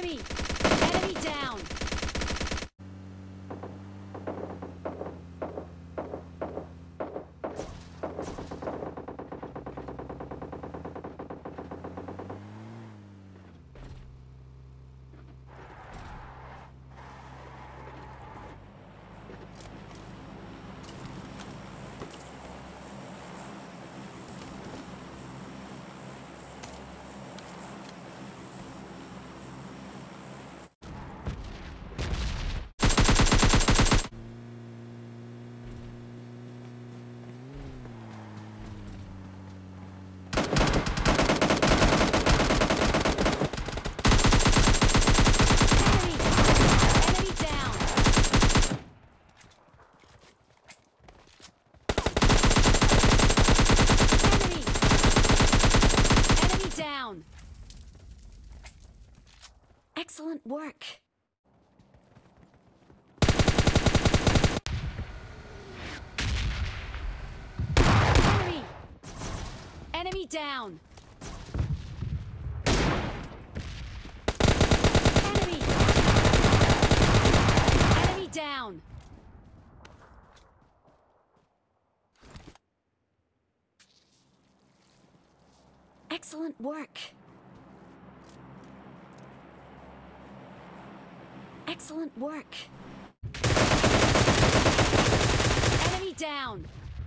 Enemy! Enemy down! Excellent work. Enemy! Enemy down! Enemy! Enemy down! Excellent work. Excellent work. Enemy down.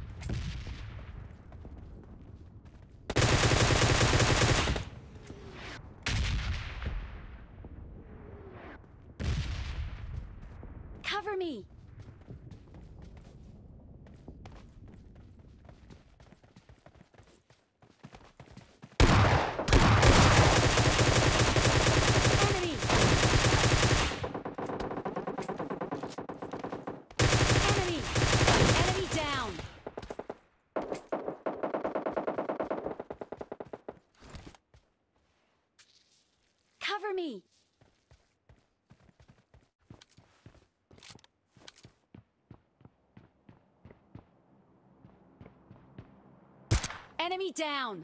Cover me. Cover me! Enemy down!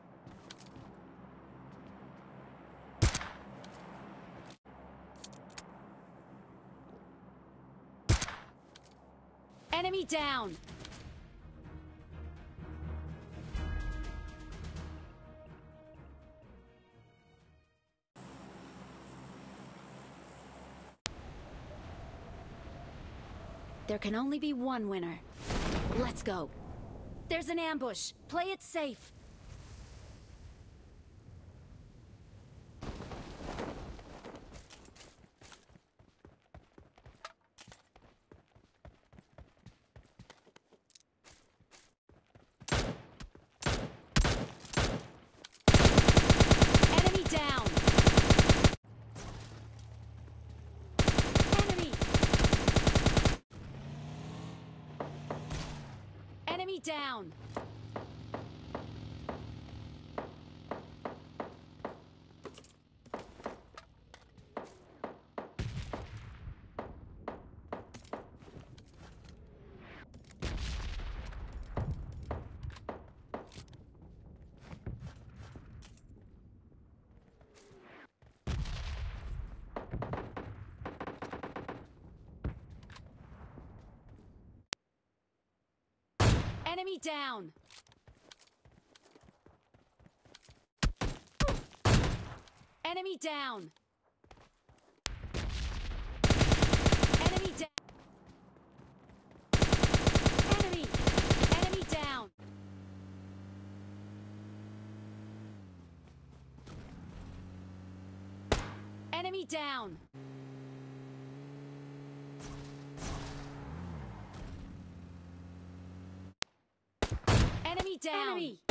Enemy down! There can only be one winner. Let's go. There's an ambush. Play it safe. Enemy down. Enemy down! Enemy down! Enemy down! Enemy down! Enemy! Enemy down! Enemy down! Enemy down! Enemy!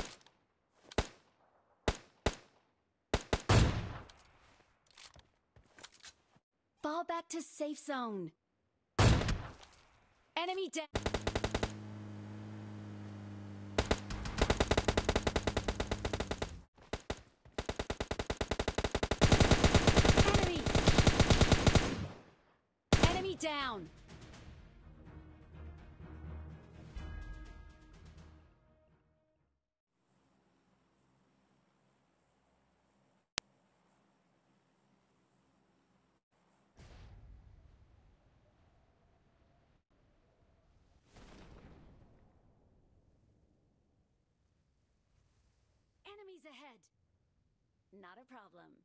Fall back to safe zone. Enemy down! Enemy! Enemy down! Enemies ahead! Not a problem.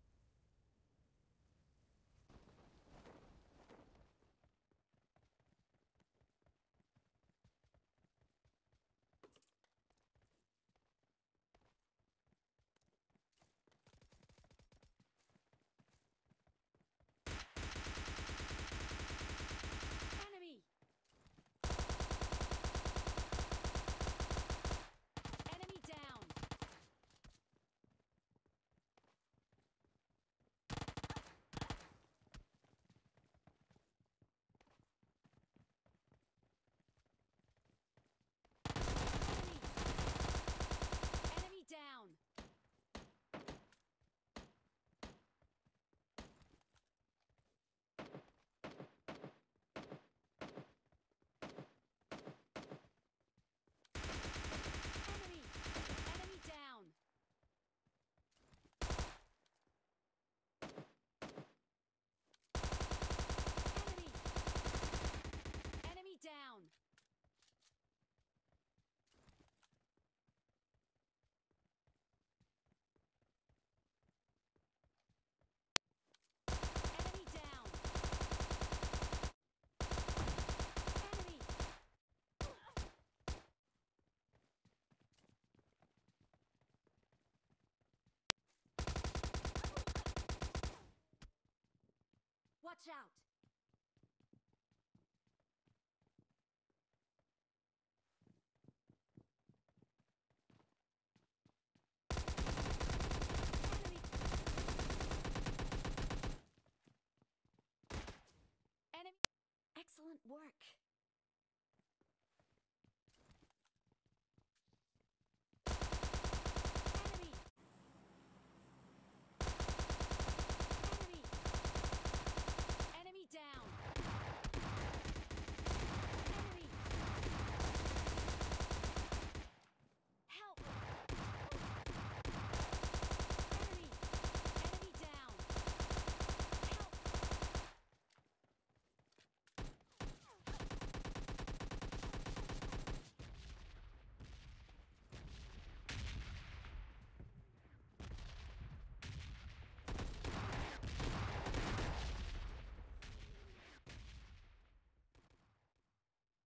Enemy! Enemy down! Enemy down! Enemy! Enemy down! Enemy! Enemy down! Enemy down! Enemy! Watch out!